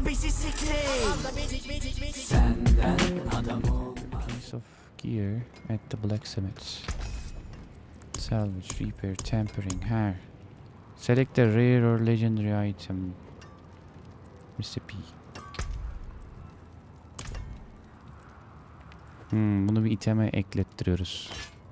Senden adam ol. Piece of gear at the blacksmith. Salvage, repair, tempering, hair. Select a rare or legendary item. Recipe. Bunu bir iteme eklettiriyoruz.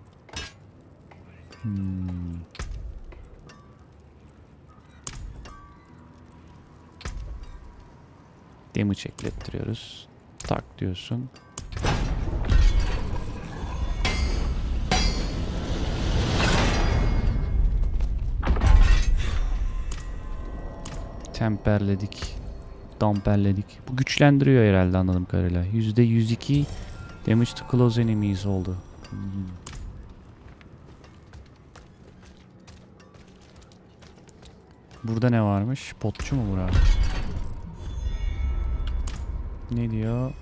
Damage eklettiriyoruz. Tak diyorsun. Temperledik. Damperledik. Bu güçlendiriyor herhalde anladığım kadarıyla. %102 damage to close enemies oldu. Burada ne varmış? Potçu mu bura? Ne diyor?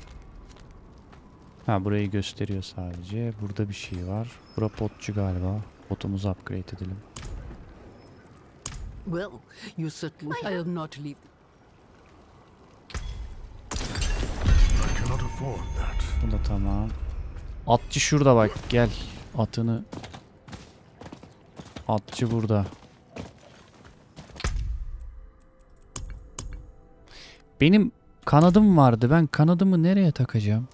Ha, burayı gösteriyor sadece. Burada bir şey var. Bura potçu galiba. Potumuzu upgrade edelim. Well, you certainly I'll not leave. I cannot afford that. Bu da tamam. Atçı şurada bak. Gel. Atını. Atçı burada. Benim kanadım vardı. Ben kanadımı nereye takacağım?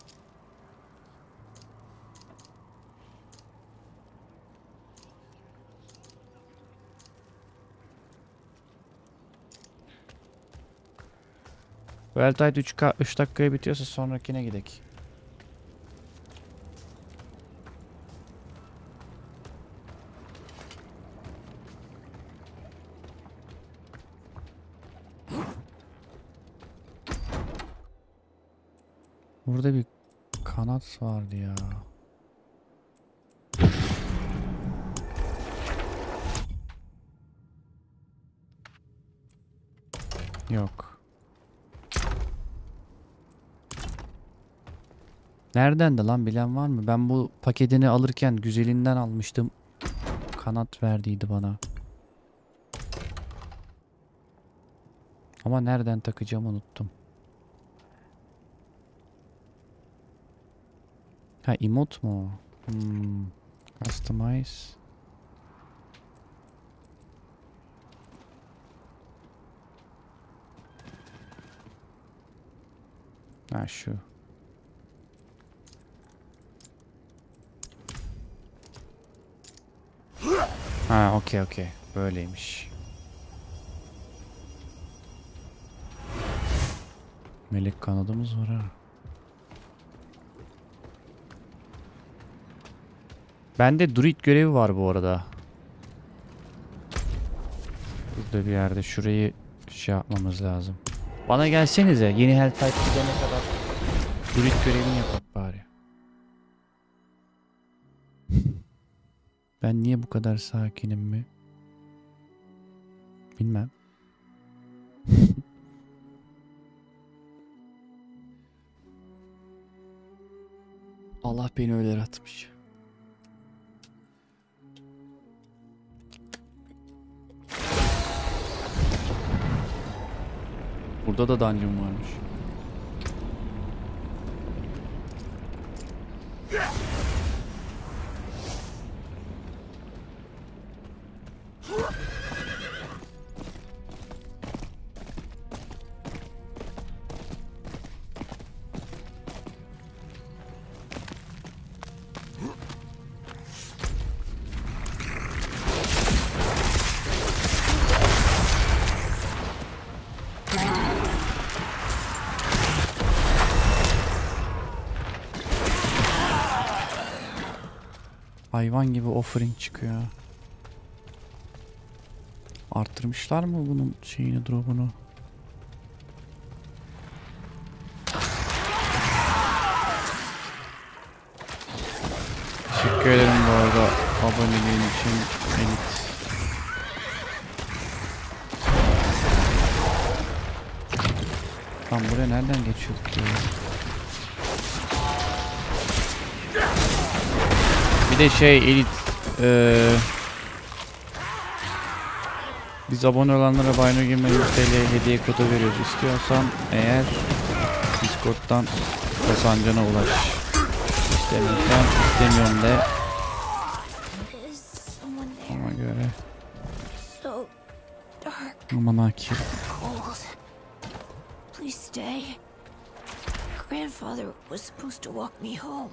Weltide 3 dakikaya bitiyorsa sonrakine gidelim. Burada bir kanat vardı ya. Yok. Nereden de lan, bilen var mı? Ben bu paketini alırken güzelinden almıştım. Kanat verdiydi bana. Ama nereden takacağımı unuttum. Ha, emote mu? Customize. Ha, şu. Ha, okey. Böyleymiş. Melek kanadımız var ha. Bende druid görevi var bu arada. Burada bir yerde şurayı şey yapmamız lazım. Bana gelsenize, yeni Helltide gidene kadar druid görevini yapak bari. Ben niye bu kadar sakinim mi? Bilmem. Allah beni öyle yaratmış. Burada da dungeon varmış. Hayvan gibi offering çıkıyor. Arttırmışlar mı bunun şeyini, drop'unu? Teşekkür ederim bu arada aboneliğin için Elit. Tam buraya nereden geçiyorduk ya? Bir de şey Elit, Biz abone olanlara Bino Game'e 100 TL hediye kodu veriyoruz. İstiyorsan eğer Discord'dan kazancına ulaş. İstemiyorsan istemiyorum de. Is someone there? Ona göre. So dark, Aman akif. cold. Please stay. Grandfather was supposed to walk me home.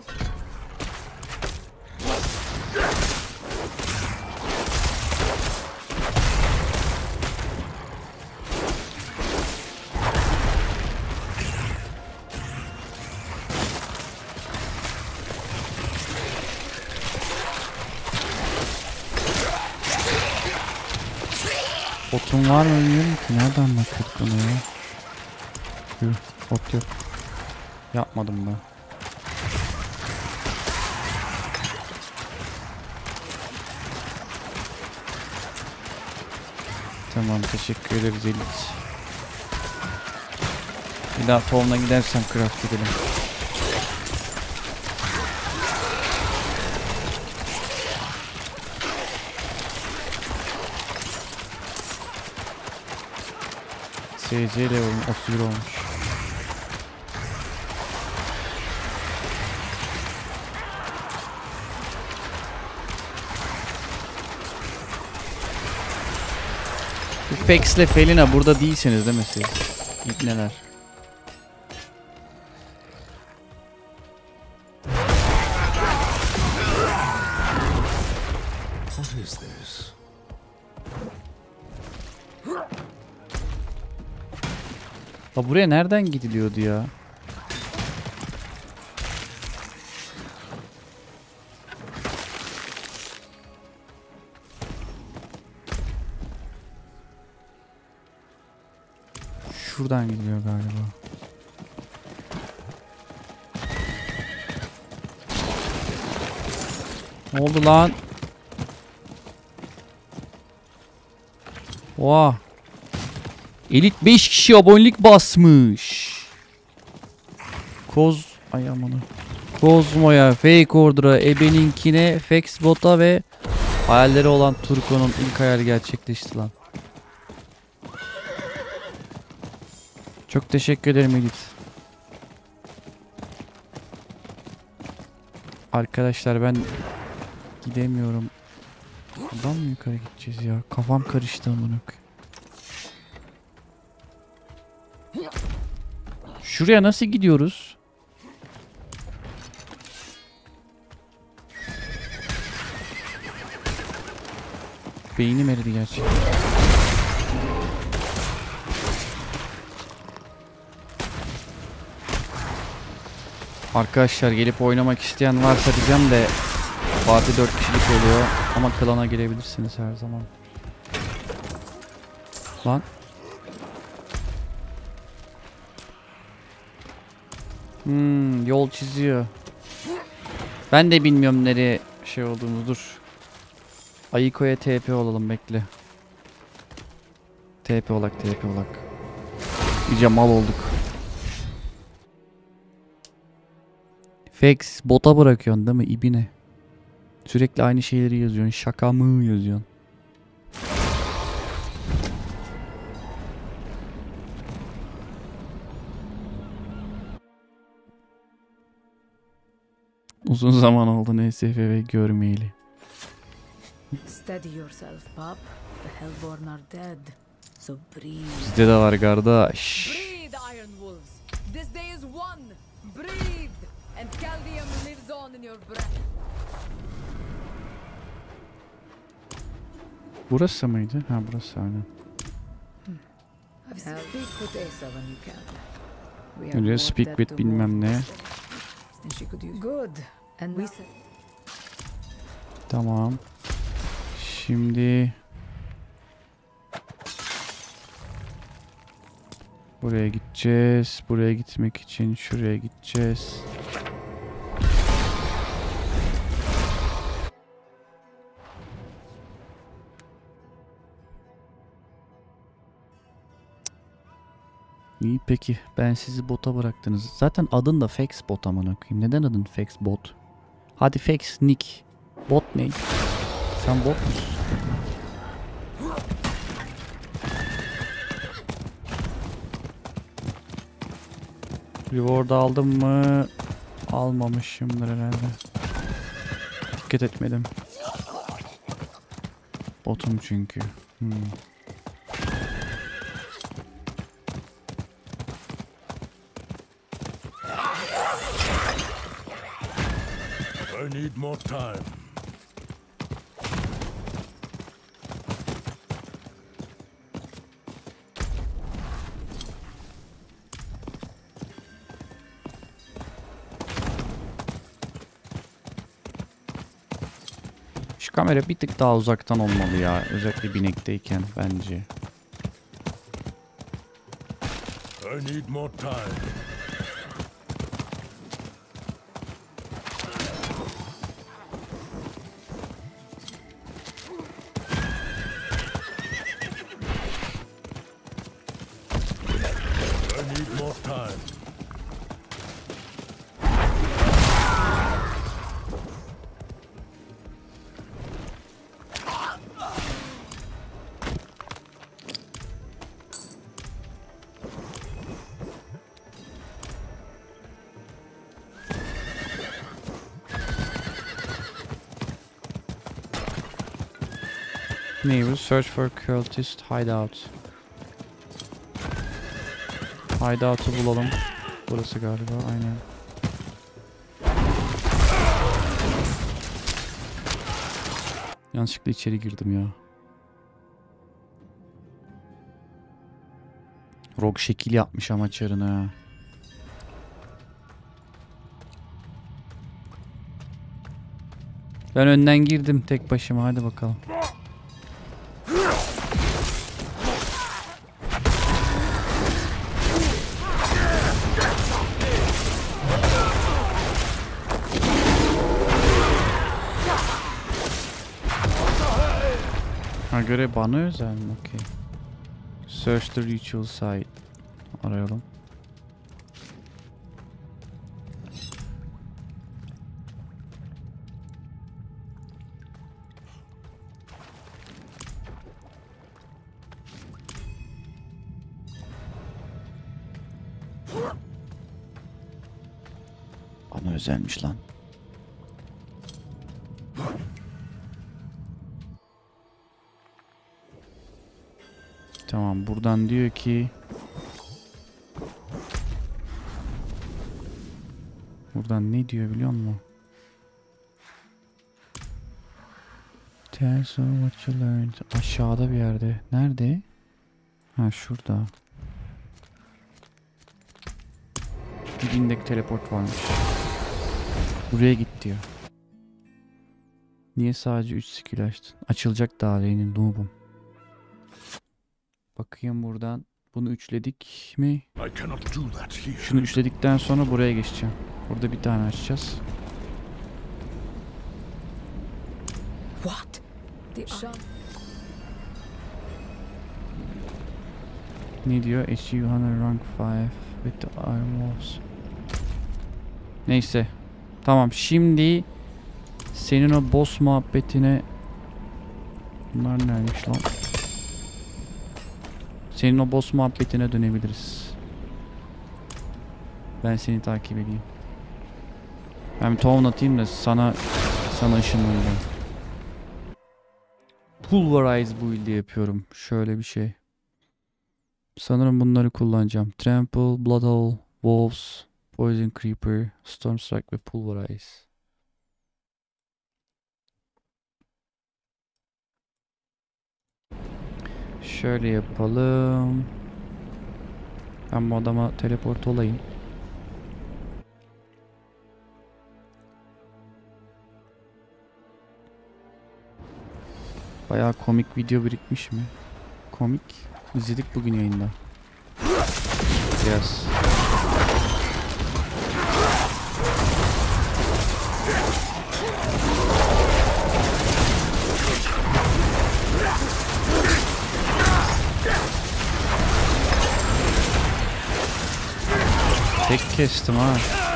Botun var mı bilmiyorum ki. Nereden bakıyorduk bunu ya? Yuh, bot yok. Yapmadım ben. Tamam, teşekkür ederiz Elit. Bir daha tohumla gidersem craft edelim. SC level 31 olmuş. Fex ile Felina burada değilseniz değil mi siz? İpneler. What is this? La buraya nereden gidiliyordu ya? Şuradan gidiyor galiba. Ne oldu lan? Oha. Elit 5 kişi abonelik basmış. Ay amanı. Kozmo'ya, Fake Order'a, Ebe'ninkine, Fexbot'a ve hayalleri olan Turko'nun ilk hayali gerçekleşti lan. Çok teşekkür ederim Elit. Arkadaşlar ben gidemiyorum. Buradan mı yukarı gideceğiz ya? Kafam karıştı amına koyayım. Şuraya nasıl gidiyoruz? Beynim eridi gerçekten. Arkadaşlar gelip oynamak isteyen varsa diyeceğim de parti 4 kişilik oluyor ama klana gelebilirsiniz her zaman. Lan. Yol çiziyor. Ben de bilmiyorum nereye şey olduğunu, dur. Ayiko'ya TP olalım, bekle. TP olak. İyice mal olduk. Fex bota bırakıyorsun değil mi ibine? Sürekli aynı şeyleri yazıyorsun. Şaka mı yazıyorsun? Uzun zaman oldu NSFW görmeyeli. Steady yourself, pup. The Hellborn are dead. So breathe. Bizde de var kardeş. Breathe, Iron Wolves. This day is won. Breathe, and Caldium lives on in your breath. Burası mıydı? Ha, burası aynen. Speak with Asa when you can. We have Öyle more speak dead with to bilmem mourn. ne. And she could use good. And we said Tamam. Şimdi buraya gideceğiz. Buraya gitmek için şuraya gideceğiz. İyi peki. Ben sizi bota bıraktınız. Zaten adın da Fex bot amına koyayım. Neden adın Fex bot? Hadi Fex Nick. Bot ne? Sen bot musun? Reward aldım mı? Almamışımdır herhalde. Dikkat etmedim. Botum çünkü. I need more time. Şu kamera bir tık daha uzaktan olmalı ya. Özellikle binekteyken bence. I need more time. I need more time. Neighbors search for cultist hideout. Hideout'u bulalım. Burası galiba, aynen. Yanlışlıkla içeri girdim ya. Rogue şekil yapmış ama çarına. Ben önden girdim tek başıma, hadi bakalım. Ha, göre bana özel mi? Okey. Search the ritual site. Arayalım. Bana özelmiş lan. Tamam, buradan diyor ki buradan ne diyor biliyor musun? Tell us what you learned. Aşağıda bir yerde. Nerede? Ha, şurada. Dibindeki teleport varmış. Buraya git diyor. Niye sadece 3 skill açtın? Açılacak daha lane'in, noob'um. Bakayım buradan. Bunu üçledik mi? I cannot do that here. Şunu üçledikten sonra buraya geçeceğim. Burada bir tane açacağız. What? The Ne diyor? Achieve Honor Rank 5 with the Iron Wolves. Neyse. Tamam, şimdi senin o boss muhabbetine... Bunlar neymiş lan? Senin o boss muhabbetine dönebiliriz. Ben seni takip edeyim. Ben bir tohum atayım da sana ışınlanacağım. Pulverize build yapıyorum. Şöyle bir şey. Sanırım bunları kullanacağım. Trample, Bloodhole, Wolves, Poison Creeper, Stormstrike ve Pulverize. Şöyle yapalım. Ben bu adama teleport olayım. Bayağı komik video birikmiş mi? Komik. İzledik bugün yayında. Biraz. Tek kestim ha.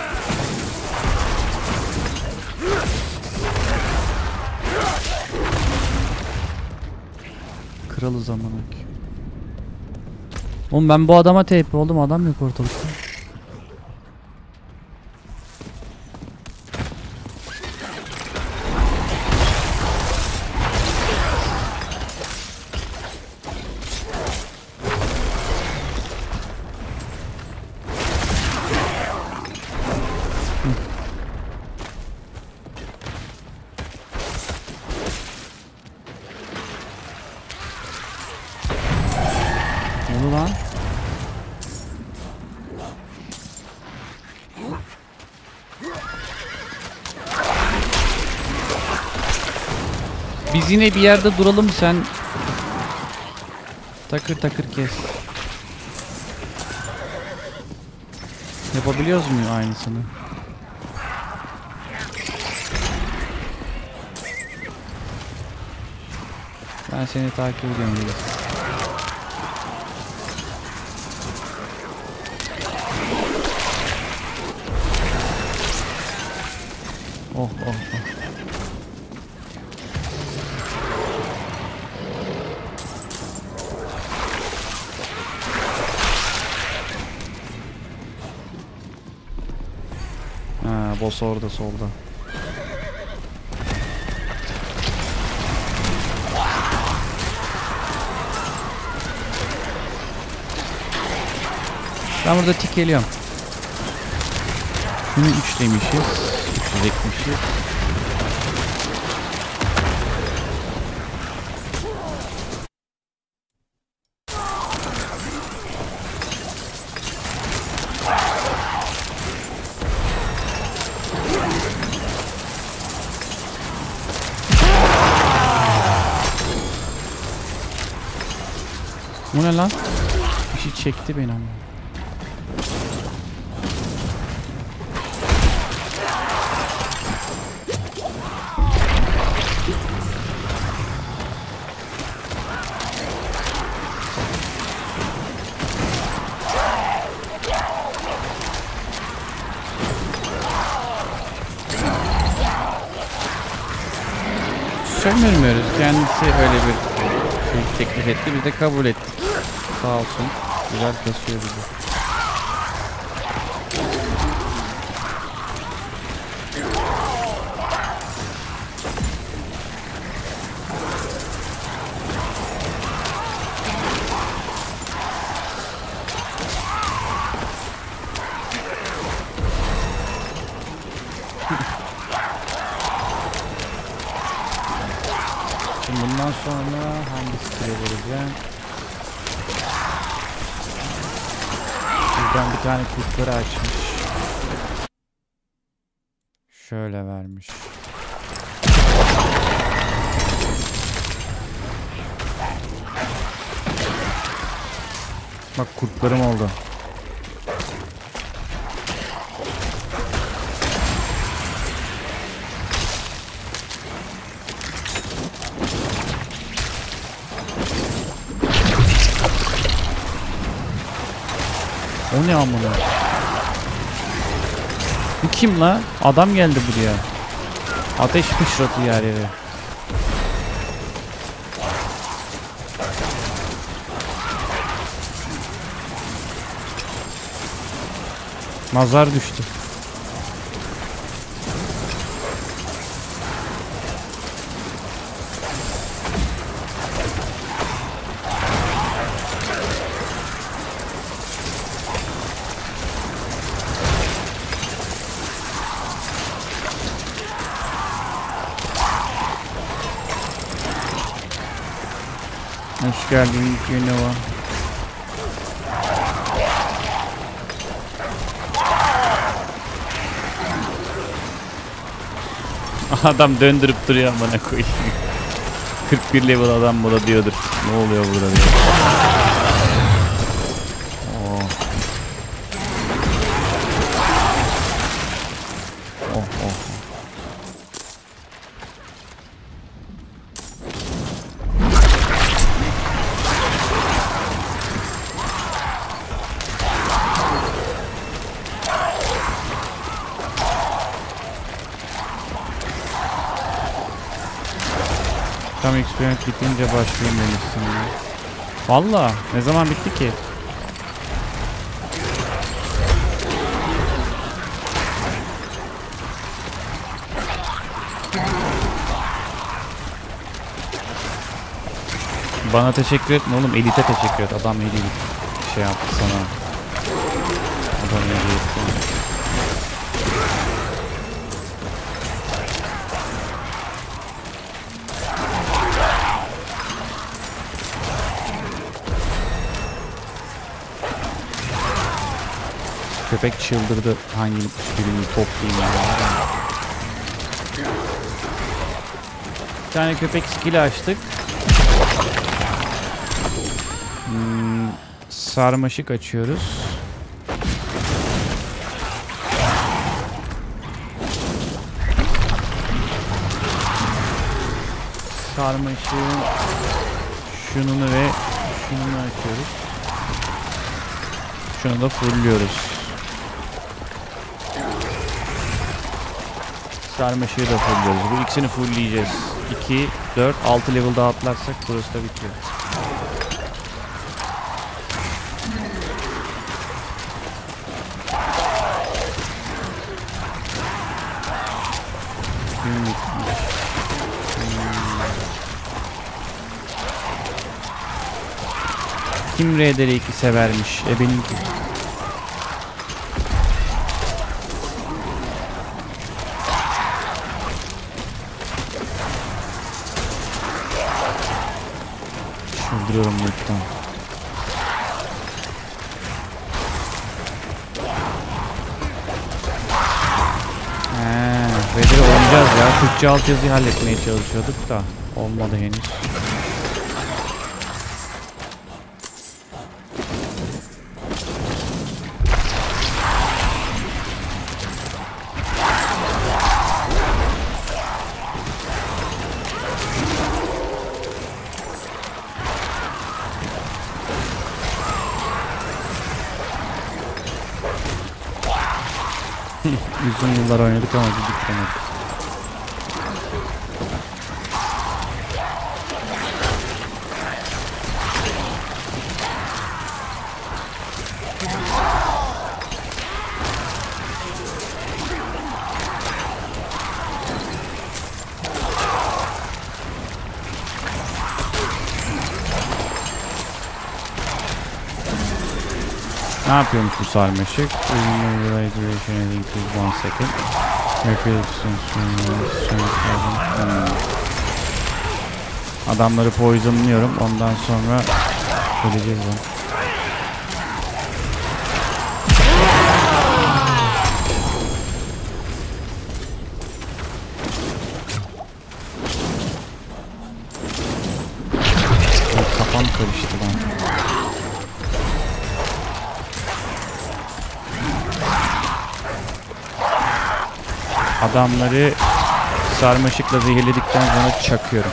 Kralız amına koyayım. Oğlum ben bu adama TP oldum, adam yok ortalıkta. Biz yine bir yerde duralım, sen takır takır kes. Yapabiliyoruz mu aynısını? Ben seni takip ediyorum. Oh oh oh. Ha, boss orada solda. Ben burada tikeliyorum. Bunu 3 demişiz. 3 ekmişiz. Bu ne lan? Bir şey çekti beni ama. Sömürmüyoruz. Kendisi öyle bir şey teklif etti. Biz de kabul ettik. Sağ olsun. Güzel kasıyor bizi. Şimdi bundan sonra hangi skill'e vereceğim? Buradan bir tane kurtları açmış. Şöyle vermiş. Bak kurtlarım oldu. O ne amına? Bu kim la? Adam geldi buraya. Ateş fışratıyor her yere. Nazar düştü. Hoş geldin Günova. Adam döndürüp duruyor bana koyayım. 41 level adam burada diyordur. Ne oluyor burada diyor. Oh. Oh oh. Tam experiment bitince başlayayım demişsin. Valla ne zaman bitti ki? Bana teşekkür etme oğlum, Elite teşekkür et. Adam Elite şey yaptı sana. Adam Elite. Köpek çıldırdı. Hangi birini toplayayım ya. tane köpek skill'i açtık. Sarmaşık açıyoruz. Sarmaşığın şununu ve şununu açıyoruz. Şunu da fullliyoruz. Sarmaşığı da fullliyoruz. Bu ikisini fullleyeceğiz. 2, 4, 6 level daha atlarsak burası da bitiyor. Kim RDR2 severmiş? Benimki. Çıldırıyorum lütfen. RDR oynayacağız ya. Türkçe altyazıyı halletmeye çalışıyorduk da olmadı henüz. Uzun yıllar oynadık ama bir bitiremedik. Ne yapıyormuş bu sarmaşık? Adamları poisonluyorum. Ondan sonra öleceğiz lan. Kafam karıştı lan. Adamları sarmaşıkla zehirledikten sonra çakıyorum.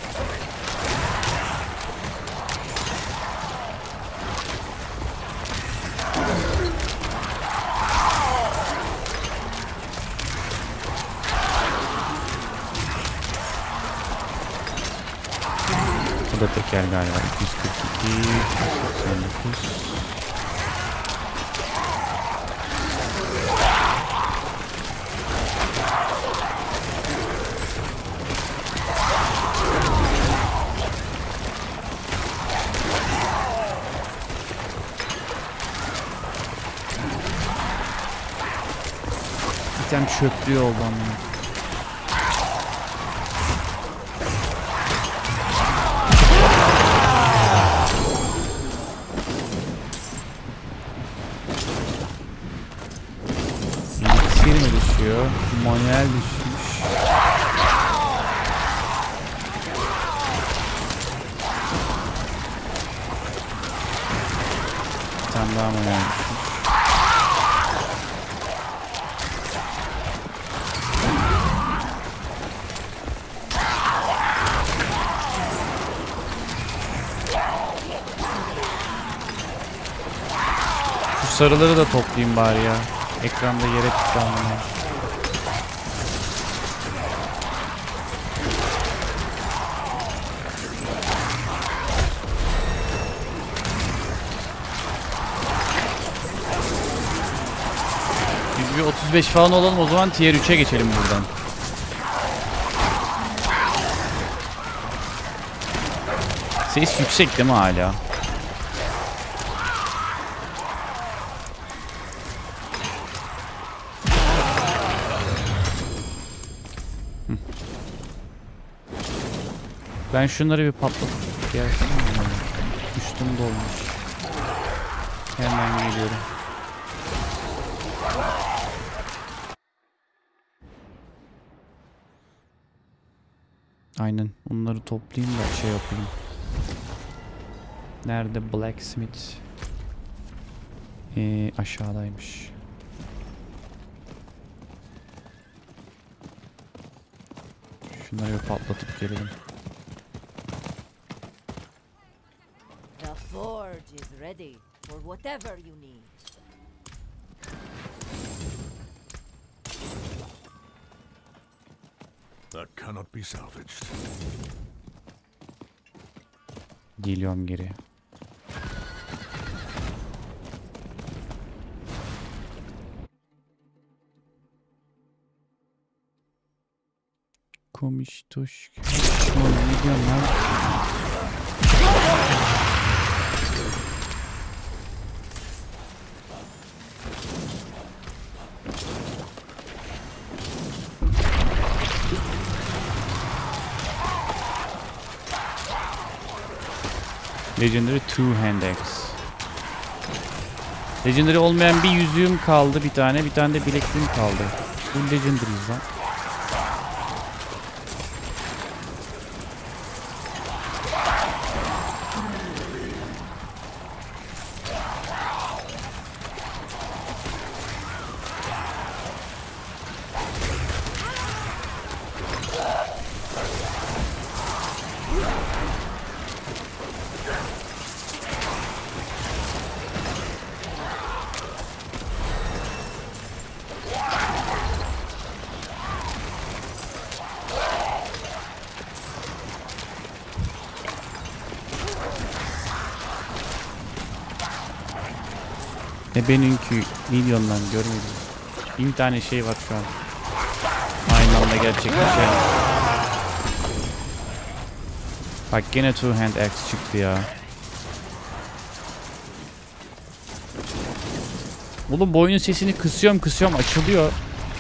Bu da teker galiba. 242, 89. Bir tane çöplüğü oldu ama. İksir mi düşüyor? Manuel düşmüş. Bir tane daha manuel düşmüş. Sarıları da toplayayım bari ya. Ekranda yere tıklanmıyor. Biz bir 35 falan olalım, o zaman tier 3'e geçelim buradan. Ses yüksek değil mi hala? Ben şunları bir patlatıp gelsin mi? Üstüm dolmuş. Hemen geliyorum. Aynen. Onları toplayayım da şey yapayım. Nerede blacksmith? Aşağıdaymış. Şunları bir patlatıp gelelim. The forge is ready for whatever you need. That cannot be salvaged. Geliyorum geri. Komiştoş. Oğlum ne diyorsun lan? Legendary two-hand axe. Legendary olmayan bir yüzüğüm kaldı bir tane de bilekliğim kaldı. Bu legendary'yiz lan. Benimki milyondan görmedim. 1000 tane şey var şu an. Aynı anda gerçekleşen. Bak gene two hand axe çıktı ya. Oğlum bu oyunun sesini kısıyorum açılıyor.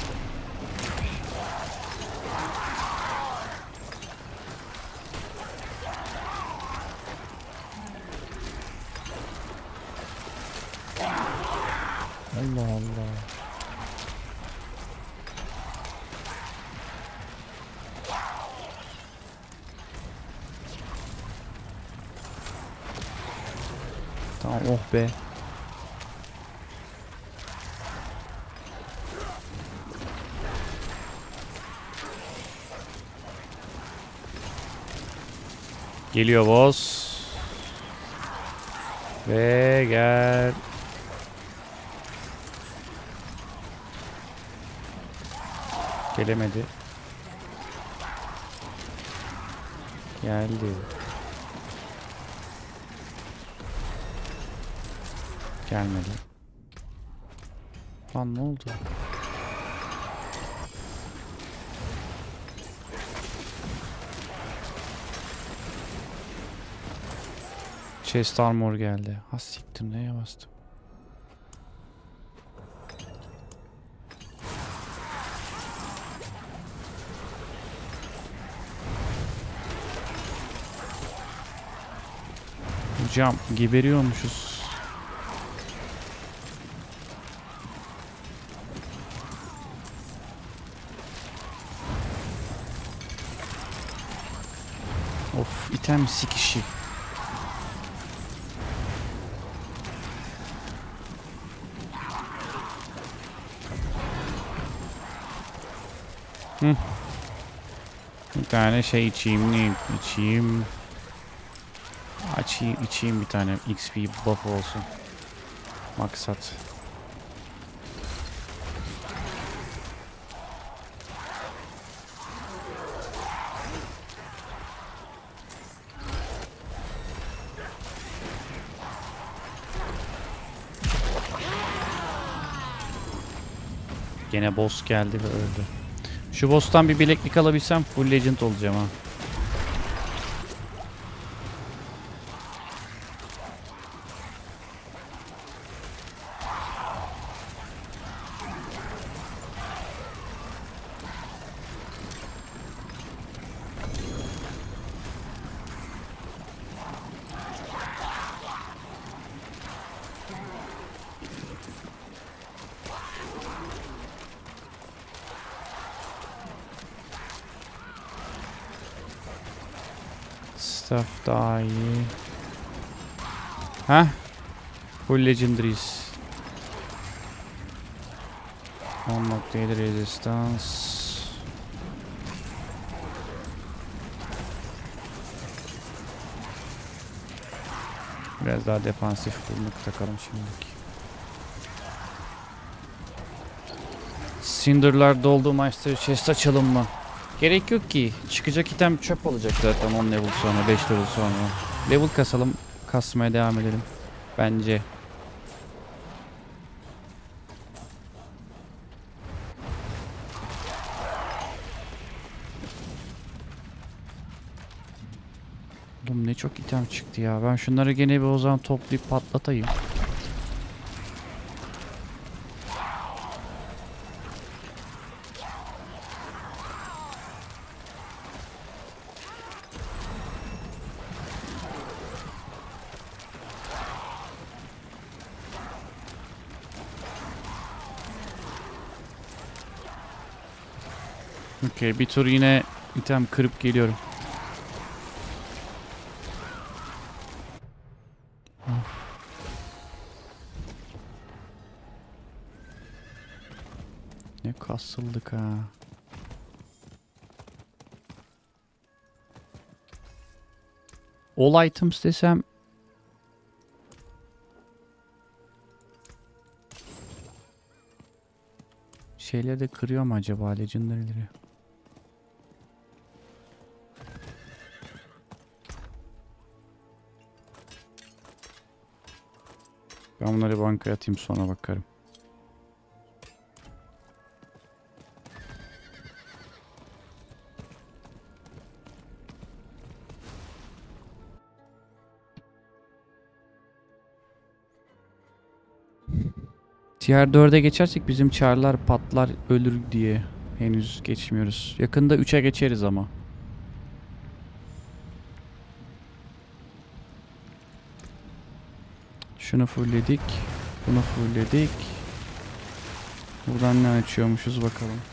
Allah Allah. Tamam oh be. Geliyor boss. Ve gel. Gelemedi. Geldi. Gelmedi. Lan ne oldu? Chest armor geldi. Ha siktir neye bastım? Hocam geberiyormuşuz. Of item sikişi. Bir tane şey içeyim, ne içeyim? İçeyim bir tane XP buff olsun. Maksat. Gene boss geldi ve öldü. Şu boss'tan bir bileklik alabilsem full legend olacağım ha. Staff daha iyi. Heh. Full legendaries. 10.7 resistance. Biraz daha defansif bulmak takalım şimdilik. Cinder'lar doldu. Master Chest açalım mı? Gerek yok ki. Çıkacak item çöp olacak zaten 10 level sonra, 5 level sonra. Level kasalım. Kasmaya devam edelim. Bence. Oğlum ne çok item çıktı ya. Ben şunları gene bir o zaman toplayıp patlatayım. Okey, bir tur yine item kırıp geliyorum. Ne kasıldık ha. All items desem şeyleri de kırıyor mu acaba legendary'leri? Ben bunları bankaya atayım sonra bakarım. Tier 4'e geçersek bizim çarlar patlar ölür diye henüz geçmiyoruz. Yakında 3'e geçeriz ama. Şunu fullledik. Bunu fullledik. Buradan ne açıyormuşuz bakalım.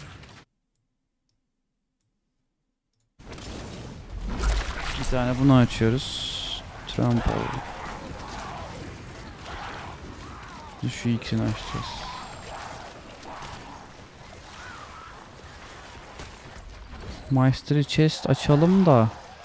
Bir tane bunu açıyoruz. Trample. Şu ikisini açacağız. Mastery Chest açalım da.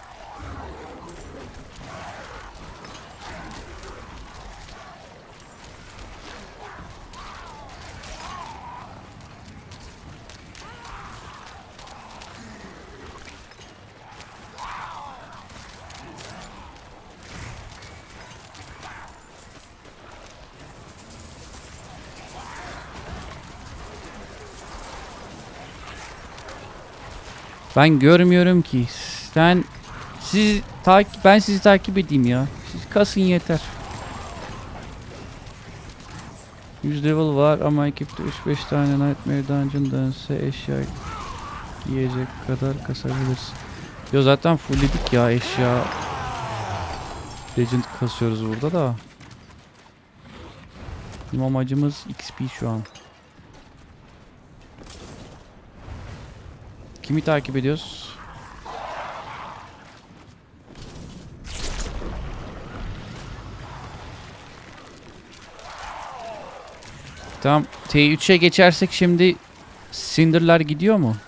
Ben görmüyorum ki. Ben sizi takip edeyim ya. Siz kasın yeter. 100 level var ama ekipte 3-5 tane Nightmare Dungeon dönse eşya giyecek kadar kasabilirsin. Yo zaten fullledik ya eşya. Legend kasıyoruz burada da. Bizim amacımız XP şu an. Kimi takip ediyoruz? Tamam. T3'e geçersek şimdi Cinder'lar gidiyor mu?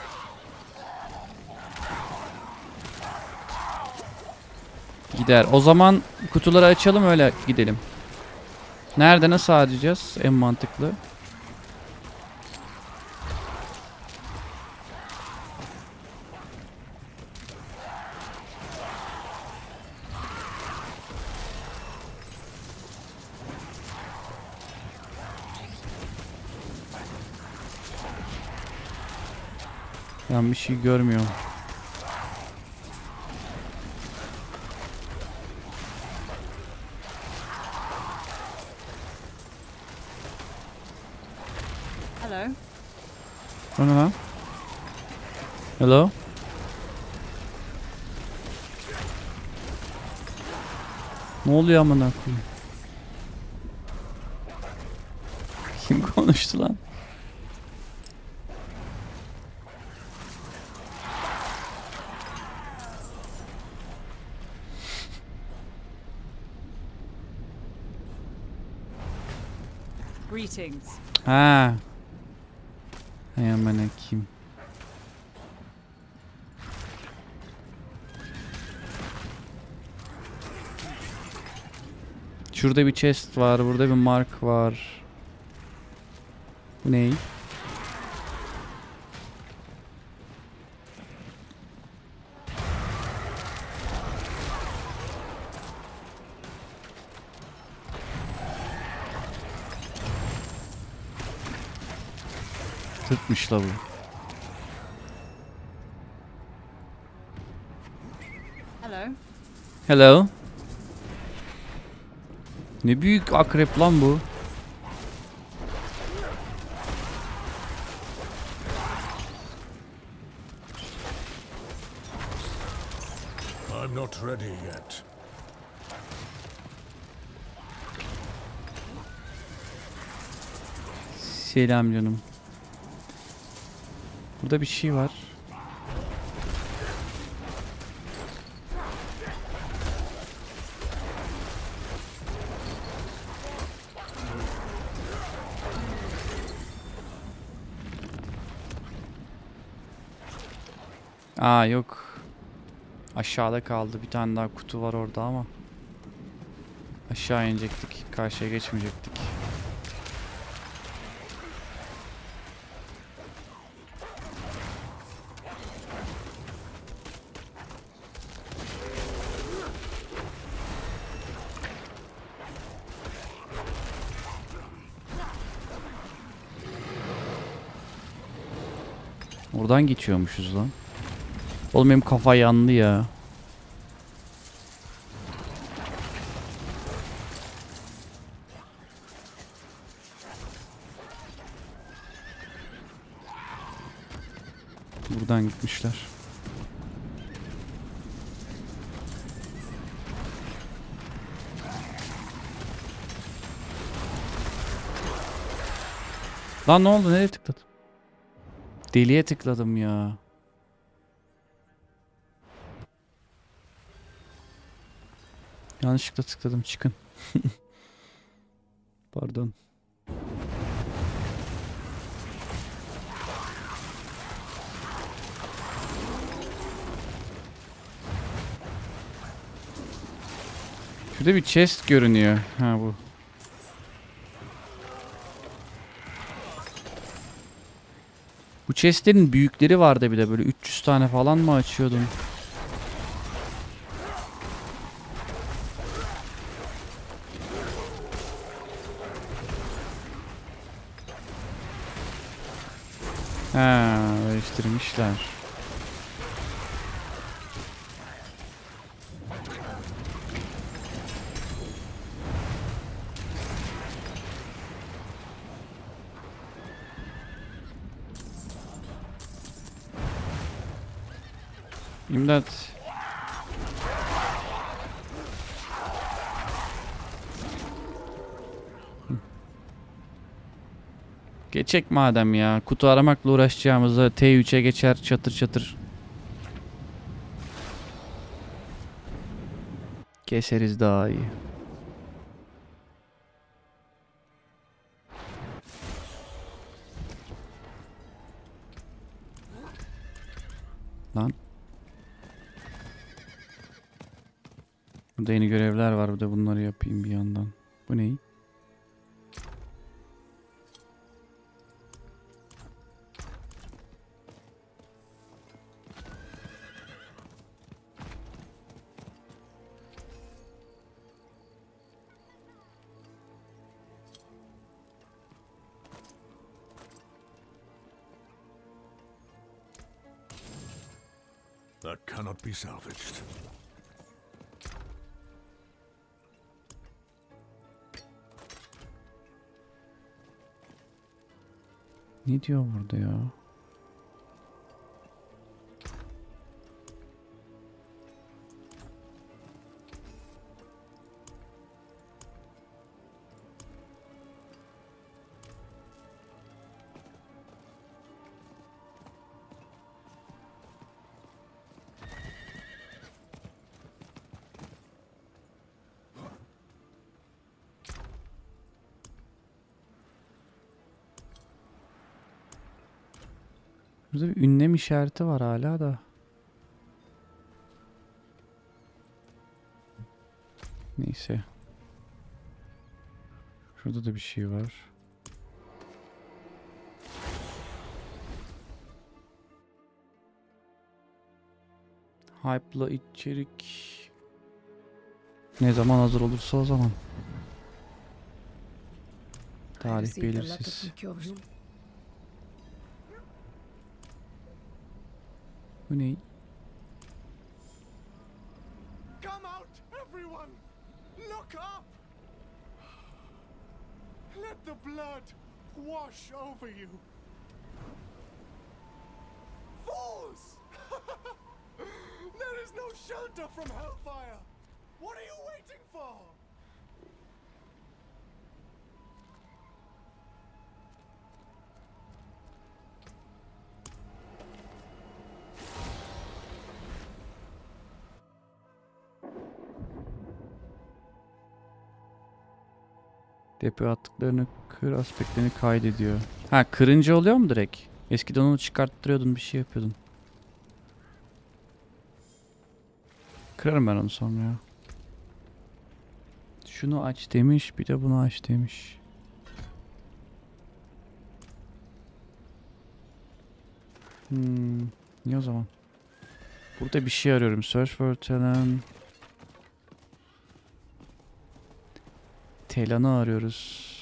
Gider. O zaman kutuları açalım öyle gidelim. Nerede nasıl harcayacağız? En mantıklı. Ben bir şey görmüyorum. Hello. O ne lan? Hello? Ne oluyor amına koyayım? Kim konuştu lan? Greetings. Ha. Hemen ekeyim. Şurada bir chest var, burada bir mark var. Bu ne? Tıkmış la bu. Hello. Hello. Ne büyük akrep lan bu. I'm not ready yet. Selam canım. Burada bir şey var. Aa yok. Aşağıda kaldı. Bir tane daha kutu var orada ama. Aşağı inecektik. Karşıya geçmeyecektik. Oradan geçiyormuşuz lan. Oğlum benim kafa yandı ya. Buradan gitmişler. Lan ne oldu? Nereye tıkladım? Deliye tıkladım ya. Yanlışlıkla tıkladım. Çıkın. Pardon. Şurada bir chest görünüyor. Ha bu. Bu chestlerin büyükleri vardı bir de, böyle 300 tane falan mı açıyordun? Ha, değiştirmişler. İmdat. Geçek madem ya. Kutu aramakla uğraşacağımıza T3'e geçer çatır çatır. Keseriz daha iyi. Lan. Burada yeni görevler var. Bir de bunları yapayım bir yandan. Bu ne? That cannot be salvaged. Ne diyor burada ya? Burada bir ünlem işareti var hala da. Neyse. Şurada da bir şey var. Hype'la içerik. Ne zaman hazır olursa o zaman. I Tarih received a letter belirsiz. from Kyoshi. Bu ne? Come out, everyone! Look up! Let the blood wash over you. Fools! There is no shelter from hellfire! What are you waiting for? Depo attıklarını kır aspektlerini kaydediyor. Ha, kırınca oluyor mu direkt? Eskiden onu çıkarttırıyordun, bir şey yapıyordun. Kırarım ben onu sonra ya. Şunu aç demiş, bir de bunu aç demiş. Ne o zaman? Burada bir şey arıyorum. Search for Talon. Telan'ı arıyoruz.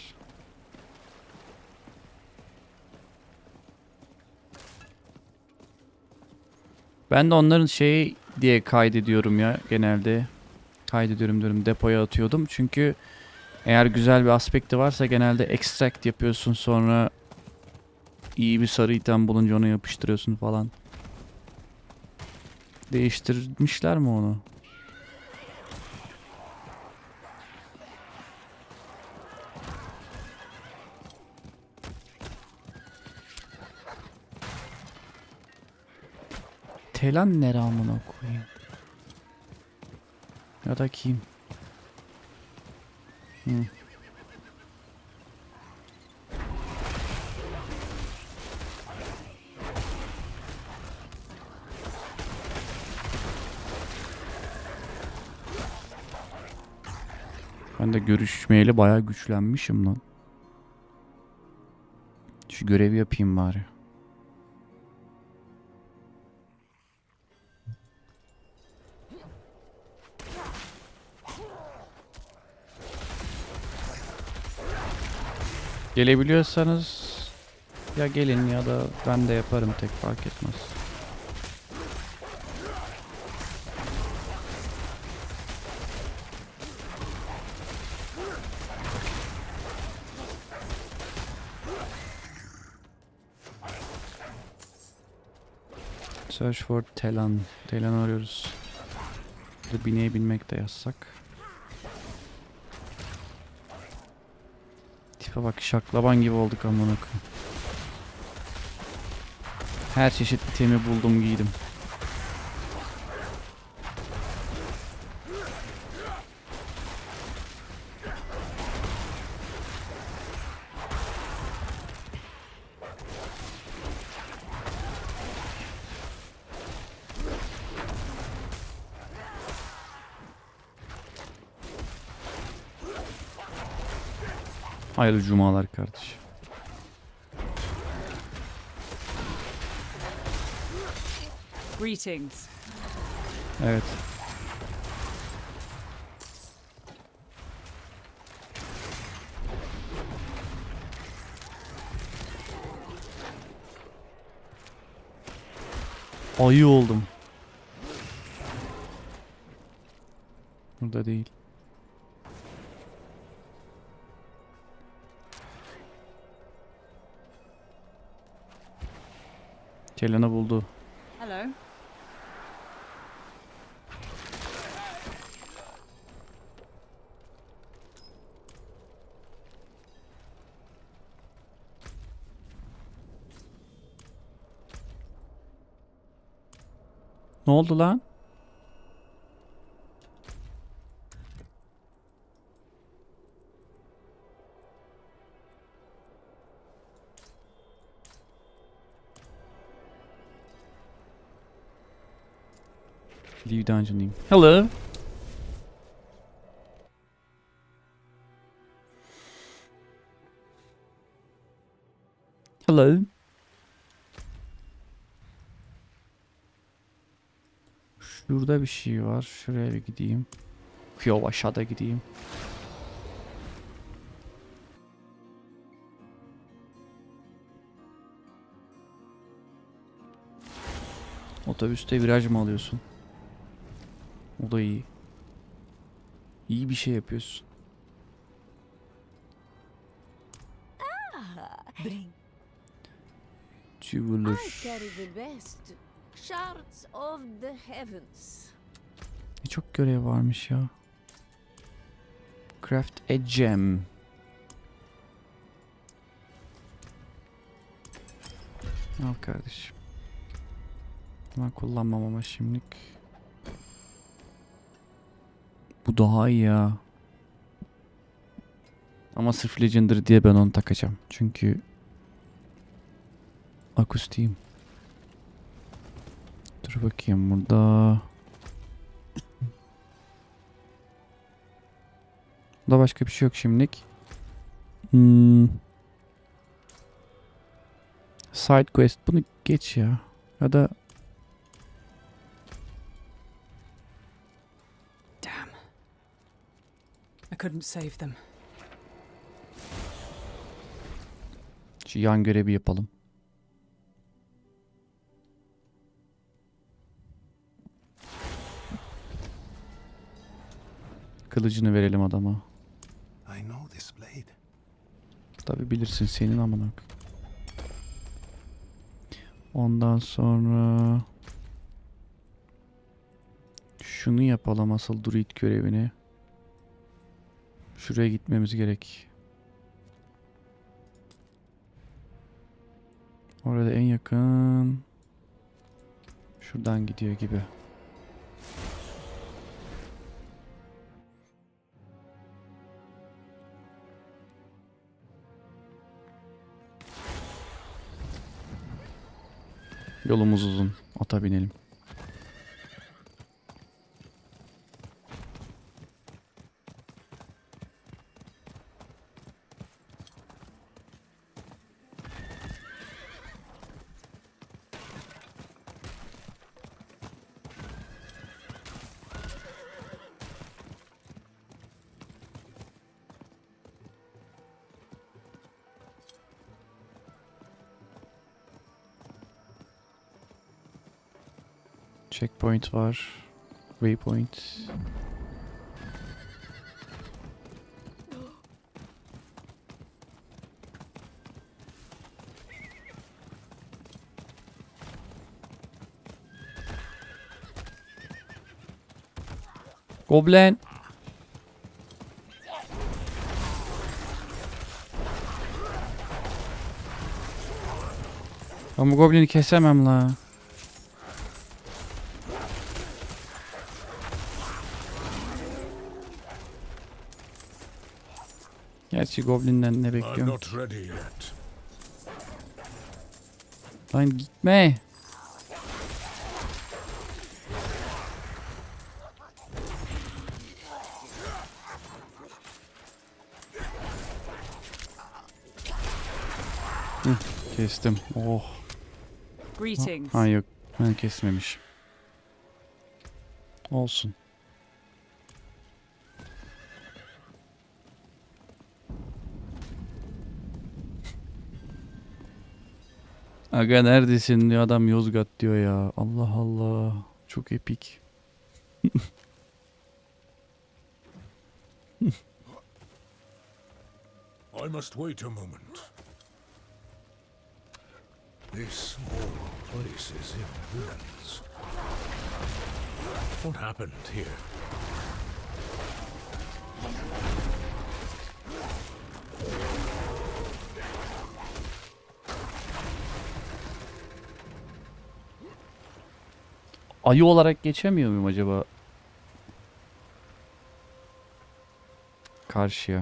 Ben de onların şeyi diye kaydediyorum ya genelde. Kaydediyorum diyorum, depoya atıyordum. Çünkü eğer güzel bir aspekti varsa genelde extract yapıyorsun, sonra iyi bir sarı item bulunca onu yapıştırıyorsun falan. Değiştirmişler mi onu? Telan nere amına koyayım? Ya da kim? Ben de görüşmeyeli bayağı güçlenmişim lan. Şu görevi yapayım bari. Gelebiliyorsanız ya gelin ya da ben de yaparım, tek fark etmez. Search for Telan. Telan arıyoruz. Burada bineğe binmek de yazsak. Tipe bak, şaklaban gibi olduk amına koyayım. Her çeşit itemi buldum, giydim. Hayırlı cumalar kardeşim. Greetings. Evet. Ayı oldum. Burada değil. Telan'ı buldu. Hello. Ne oldu lan? Leave dungeon'ıyım. Hello. Hello. Şurada bir şey var. Şuraya bir gideyim. Yo, aşağıda gideyim. Otobüste viraj mı alıyorsun? O da iyi. İyi bir şey yapıyorsun. Bring. Jeweler. I carry the best shards of the heavens. Ne çok görev varmış ya. Craft a gem. Al kardeşim. Ben kullanmam ama şimdilik. Bu daha iyi ya. Ama sırf Legendary diye ben onu takacağım. Çünkü akustiğim. Dur bakayım burada. Burada başka bir şey yok şimdilik. Side quest, bunu geç ya. Ya da Damn. I couldn't save them. şu yan görevi yapalım. Kılıcını verelim adama. I know this blade. Tabi bilirsin, senin amına koyayım. Ondan sonra şunu yapalım, asıl druid görevini. Şuraya gitmemiz gerek. Orada en yakın şuradan gidiyor gibi. Yolumuz uzun. Ata binelim. Checkpoint var. Waypoint. Goblin. Ben bu goblini kesemem la. Gerçi goblinden ne I'm bekliyorum? not ready yet. Lan gitme. Hı, kestim. Oh. Greetings. Ha yok. Ben kesmemiş. Olsun. Aga neredesin diyor adam, Yozgat diyor ya. Allah Allah. Çok epik. I must wait a moment. This small place is in ruins. What happened here? Ayı olarak geçemiyor muyum acaba? Karşıya.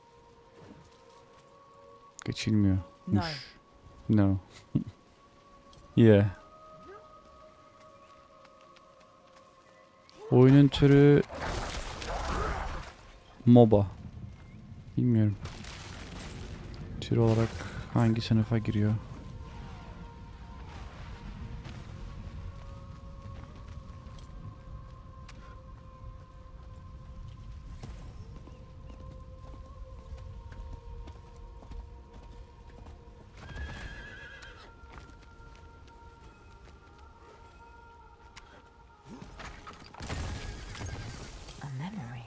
Geçilmiyor. No. No. Yeah. Oyunun türü MOBA. Bilmiyorum. Tür olarak hangi sınıfa giriyor? A memory.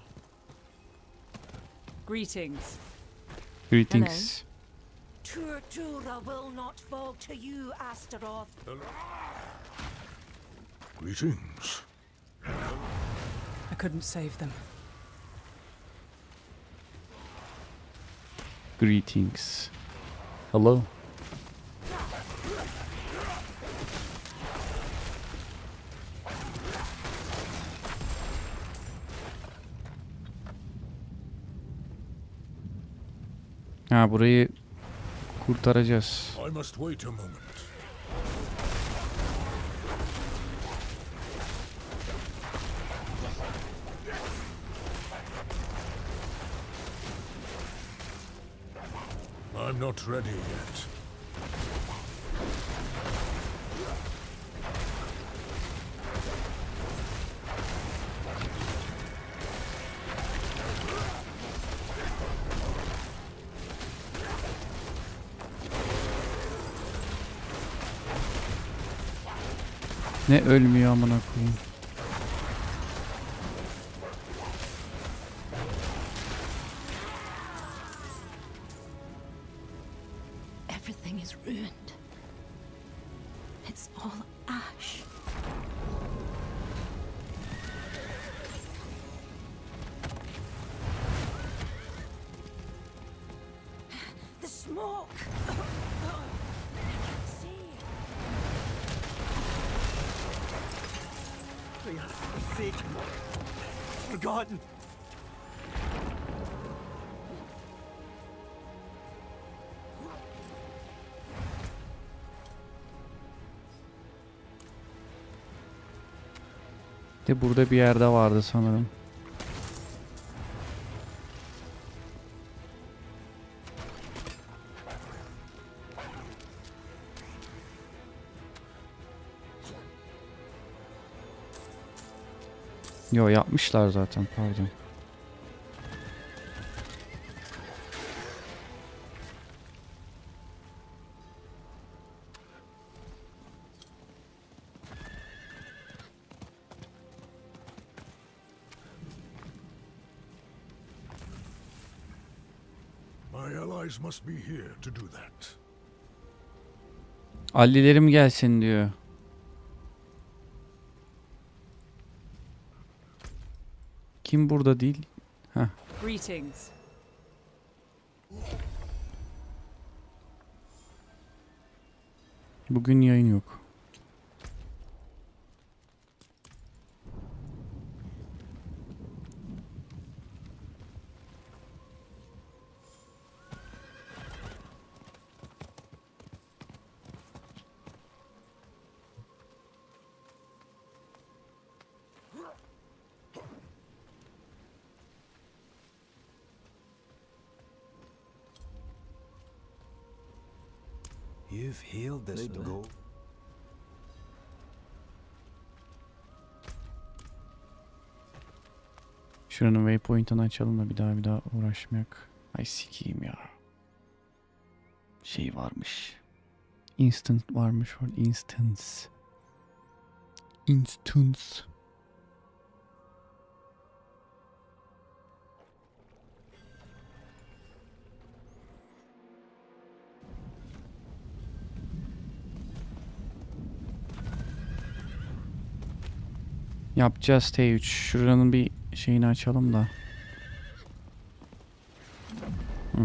Greetings. Greetings. Tortura will not fall to you, Astaroth. Greetings. I couldn't save them. Greetings. Hello. Ha, burayı kurtaracağız. I must wait a moment. I'm not ready yet. Ne ölmüyor amına koyayım. Everything is ruined. It's all ash. The smoke! I can't see. For God's sake. Forgotten. De burada bir yerde vardı sanırım. Yo, yapmışlar zaten, pardon. My allies must be here to do that. Allilerim gelsin diyor. Kim burada değil? Heh. Greetings. Bugün yayın yok. You've healed this one. Go. Şuranın waypoint'ını açalım da bir daha uğraşmayak. Ay sikiyim ya. Şey varmış. Instant varmış orada. Instance. Yapacağız T3. Şuranın bir şeyini açalım da. Hı.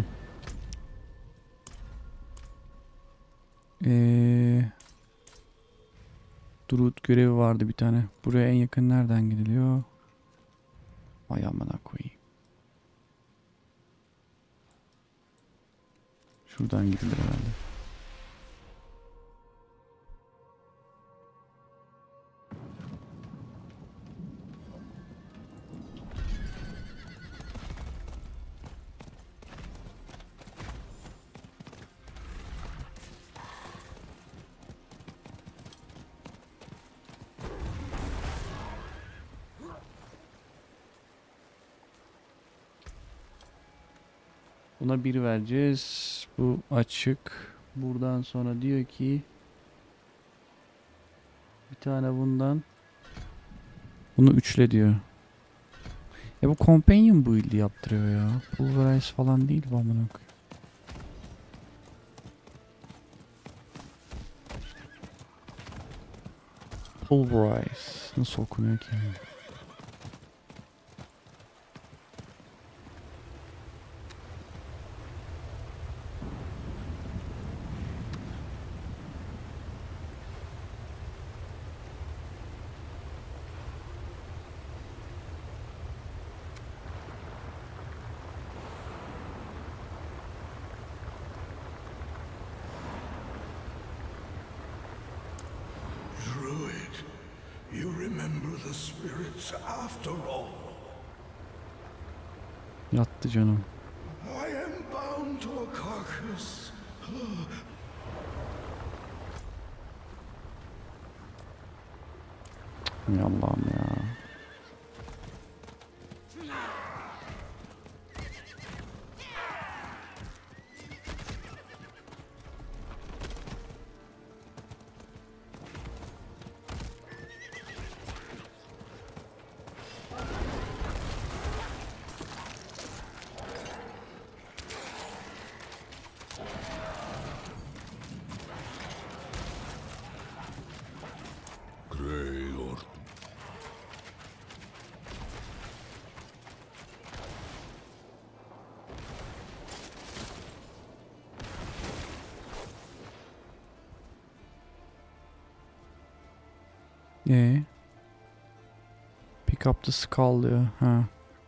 Durut görevi vardı bir tane. Buraya en yakın nereden gidiliyor? Vay amına koyayım. Şuradan gidilir herhalde. Buna 1 vereceğiz. Bu açık. Buradan sonra diyor ki bir tane bundan. Bunu 3'le diyor. Bu companion build yaptırıyor ya. Pulverize falan değil bu amına koyayım. Pulverize. Nasıl okunuyor ki? Druid, you remember the spirits after all. Yattı canım. I am bound to a carcass. Ya Allah'ım ya. Grey or Pick up the skull diyor. Ha.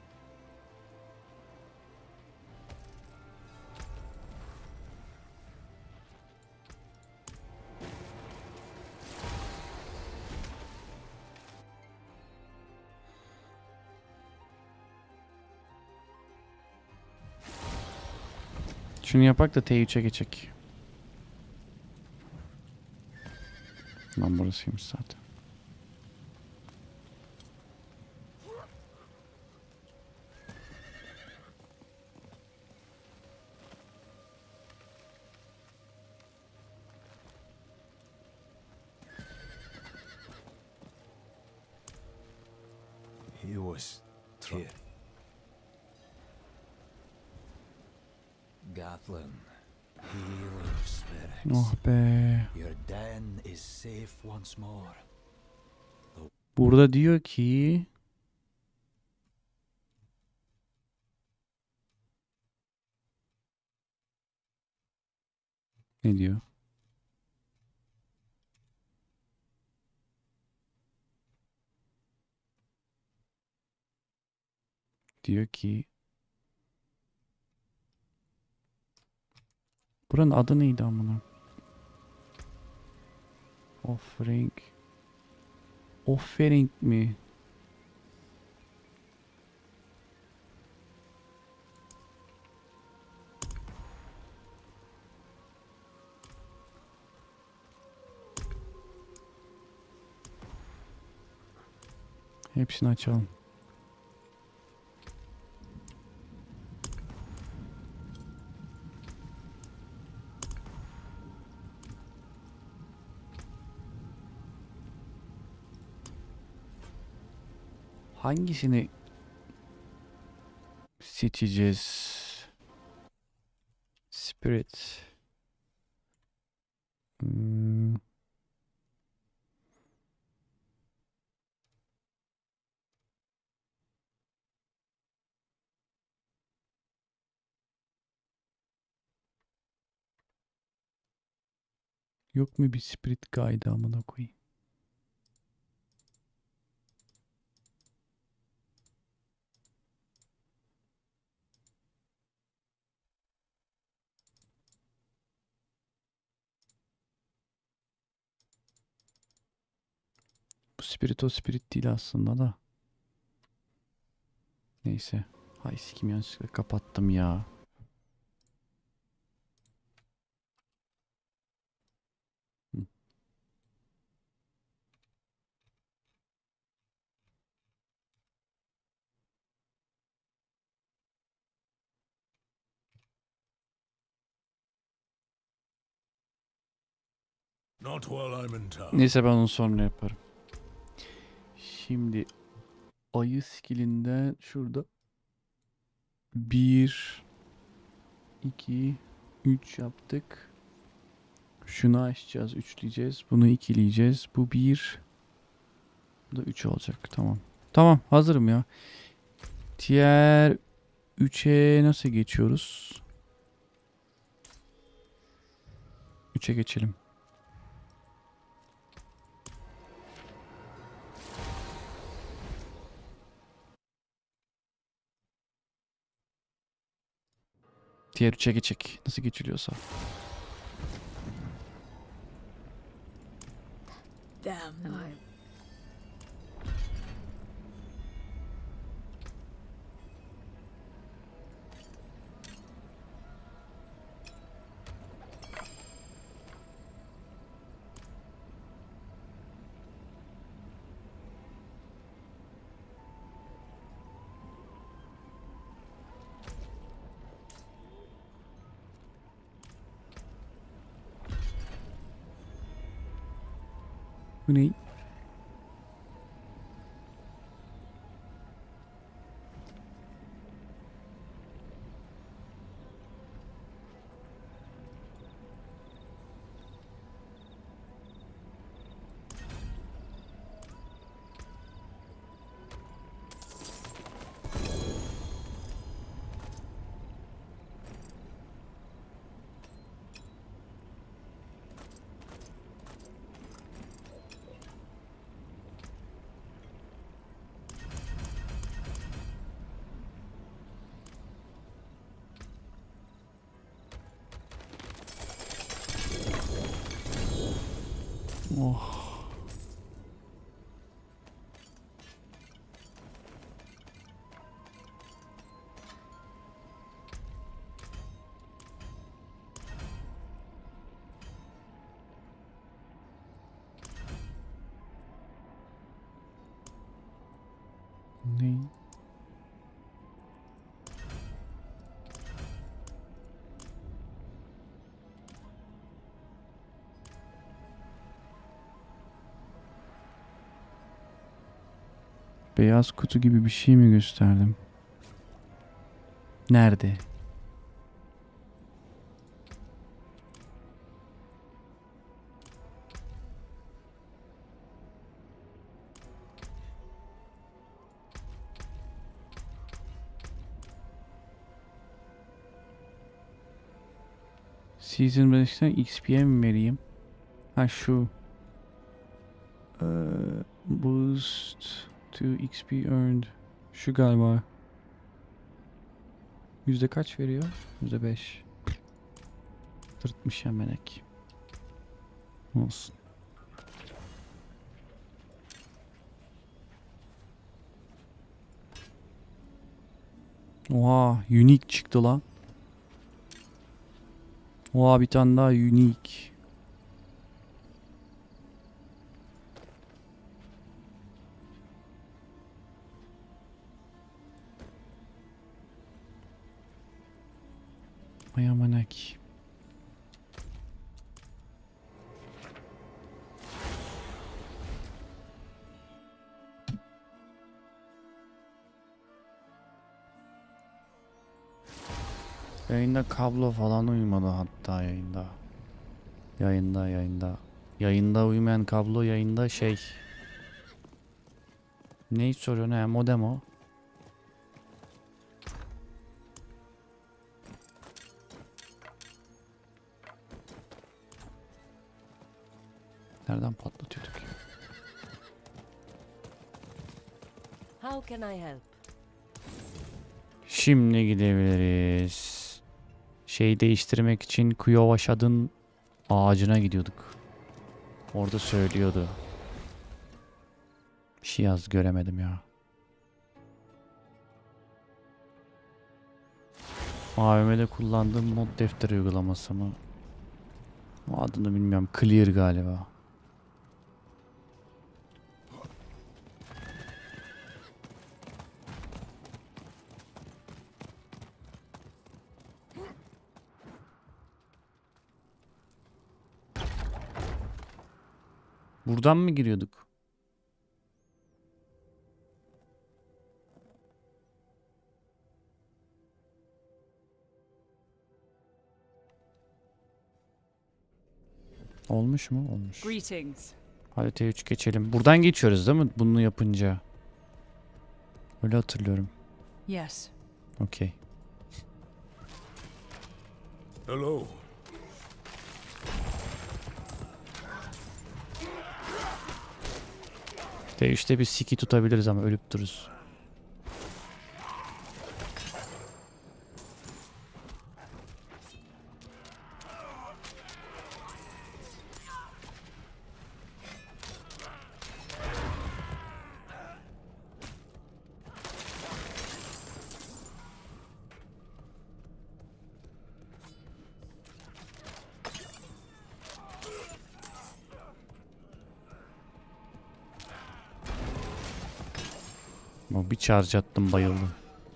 Şunu yapak da T3'e geçecek. Lan burasıymış zaten. He was here. Gathlin, healer of spirits. Oh be. Your den is safe once more. Burada diyor ki ne diyor? Diyor ki buranın adı neydi amına? Offering. Offering mi? Hepsini açalım. Hangisini seçeceğiz? Spirit. Yok mu bir spirit guide amına koyayım? Bu spirit o spirit değil aslında da. Neyse. Hay sikim yanlışlıkla kapattım ya. Hı. Not while I'm in town. Neyse ben onu sonra yaparım. Şimdi ayı skillinden şurada 1 2 3 yaptık. Şunu açacağız, üçleyeceğiz. Bunu ikileyeceğiz. Bu 1. Bu da 3 olacak. Tamam. Tamam, hazırım ya. Tier 3'e nasıl geçiyoruz? 3'e geçelim. Tier 3'e geçecek. Nasıl geçiliyorsa. Damn. Bu ne? Oh. Ne? Beyaz kutu gibi bir şey mi gösterdim? Nerede? Season 5'ten XP'ye mi vereyim? Ha şu. Boost to XP earned. Şu galiba. Yüzde kaç veriyor? %5. Tırtmış ya melek. Olsun. Oha, unique çıktı lan. Oha, bir tane daha unique. Ay amanak. Yayında kablo falan uyumadı hatta yayında. Yayında uyumayan kablo yayında şey. Neyi soruyor ne? Modem o. Nereden patlatıyorduk ya? How can I help? Şimdi gidebiliriz. Şey değiştirmek için Kuyovaşad'ın ağacına gidiyorduk. Orada söylüyordu. Bir şey yaz göremedim ya. AVM'de kullandığım mod defteri uygulaması mı? O adını bilmiyorum. Clear galiba. Buradan mı giriyorduk? Olmuş mu? Olmuş. Greetings. Hadi T3 geçelim. Buradan geçiyoruz değil mi? Bunu yapınca. Öyle hatırlıyorum. Yes. Okey. Hello. T3'te bir siki tutabiliriz ama ölüp dururuz. Ama bir charge attım, bayıldım.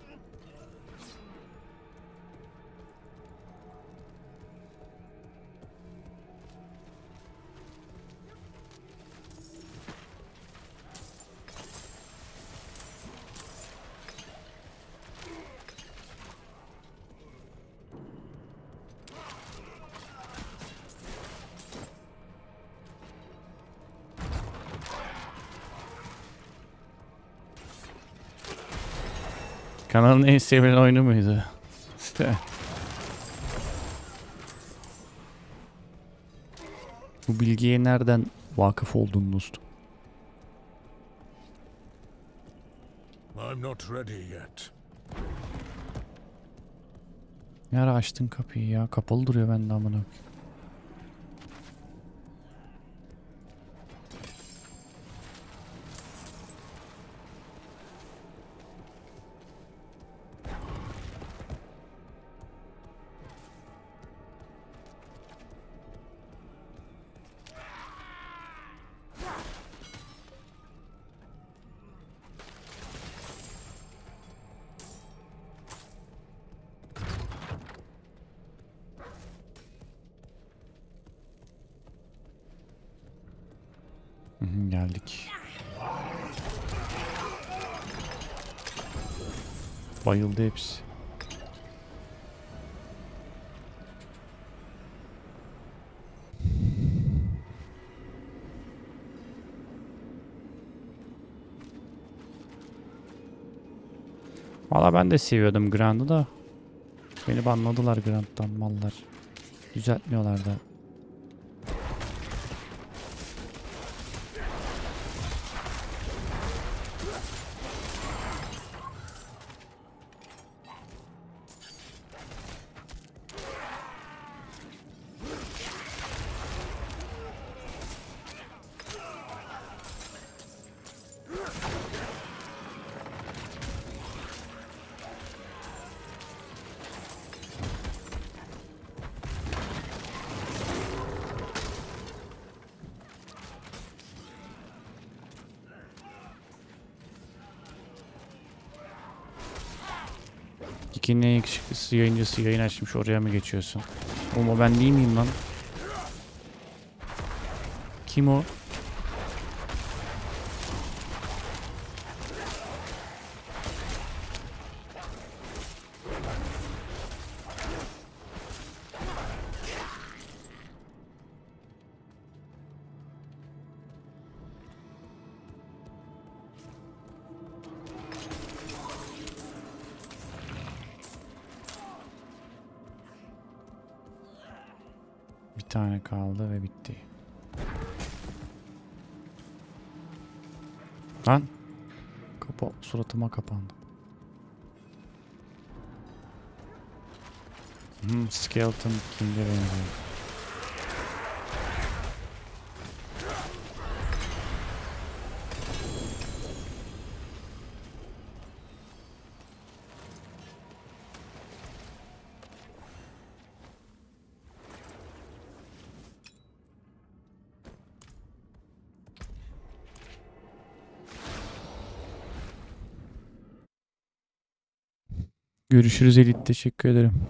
Kanalın en sevilen oyunu muydu? Bu bilgiye nereden vakıf oldun dostum? I'm not ready yet. Ne ara açtın kapıyı ya? Kapalı duruyor bende amına. Geldik. Bayıldı hepsi. Valla ben de seviyordum Grand'ı da. Beni banladılar Grand'dan mallar. Düzeltmiyorlar da. İkinin en yakışıklısı yayıncısı yayın açmış, oraya mı geçiyorsun? Oğlum o ben değil miyim lan? Kim o? Bir tane kaldı ve bitti. Lan. Kapı suratıma kapandı. Skeleton King'e benziyor. Görüşürüz Elit. Teşekkür ederim.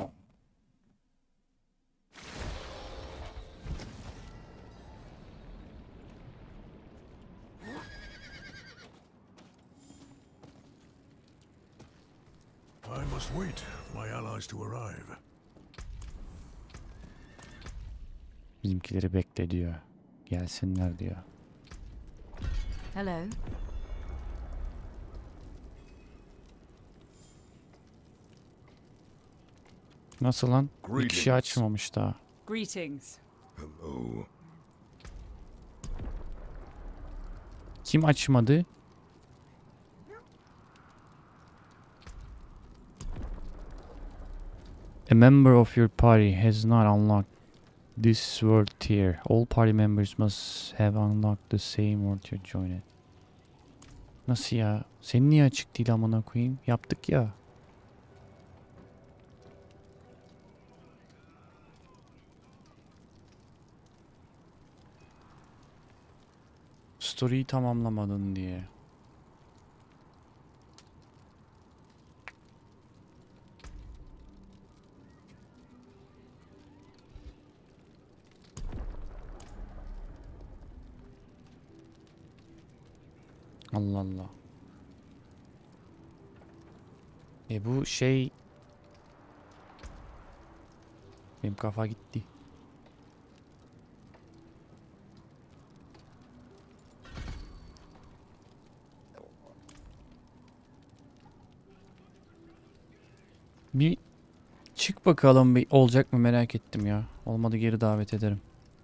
must wait for my allies to arrive. Bizimkileri bekle diyor. Gelsinler diyor. Hello. Nasıl lan? Bir kişi Greetings. açmamış daha. Greetings. Hello. Kim açmadı? A member of your party has not unlocked this word tier. All party members must have unlocked the same word tier to join it. Nasıl ya? Senin niye açık değil amına koyayım? Yaptık ya. Story'yi tamamlamadın diye. Allah Allah. Bu şey... Benim kafa gitti. Bir çık bakalım, bir olacak mı merak ettim ya. Olmadı geri davet ederim.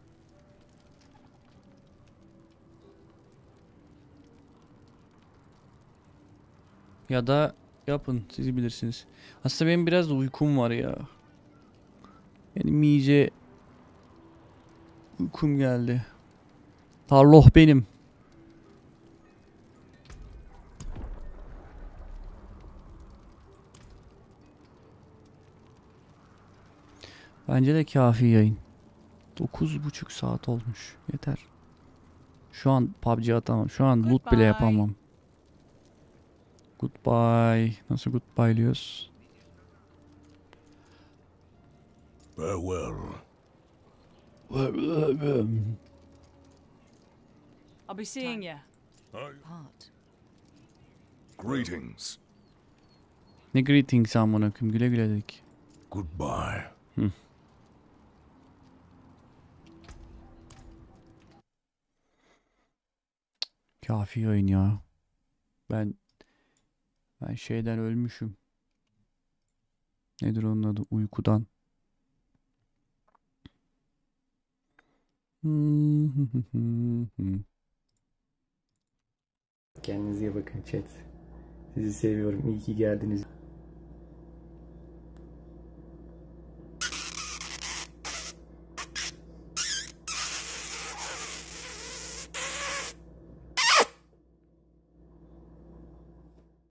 Ya da yapın, siz bilirsiniz. Aslında benim biraz da uykum var ya. Benim iyice uykum geldi. Tarloh benim. Bence de kafi yayın. 9,5 saat olmuş. Yeter. Şu an PUBG atamam. Şu an loot bile Goodbye. yapamam. Goodbye. Nasıl goodbye'liyoruz? Farewell. I'll be seeing you. Part. Greetings. Ne greetings amına koyayım, güle güle dedik. Goodbye. Kafi yayın ya. Ben şeyden ölmüşüm. Nedir onun adı? Uykudan. Kendinize iyi bakın chat. Sizi seviyorum. İyi ki geldiniz.